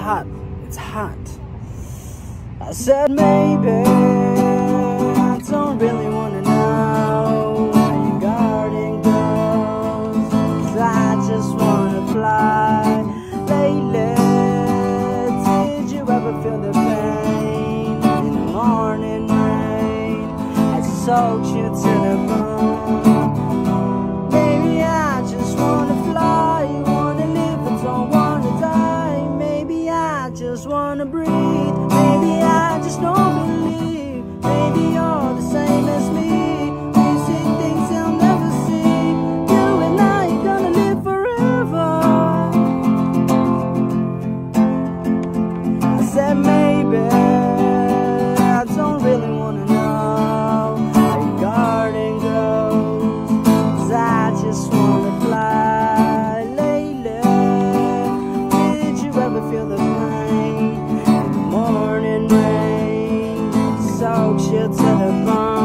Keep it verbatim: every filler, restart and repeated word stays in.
hot, it's hot. I said maybe I don't really wanna know where your garden goes, 'cause I just wanna fly. Lately, did you ever feel the pain in the morning rain as it soaks you to the bone? Maybe I just wanna fly, wanna live and don't wanna die. Maybe I just wanna breathe. Maybe I just don't believe. Maybe you're the same as me. We see things you'll never see. You and I are gonna live forever. I said maybe I don't really wanna know how your garden grows, 'cause I just wanna fly. Lately, did you ever feel the pain in the morning rain soaks you to the bone?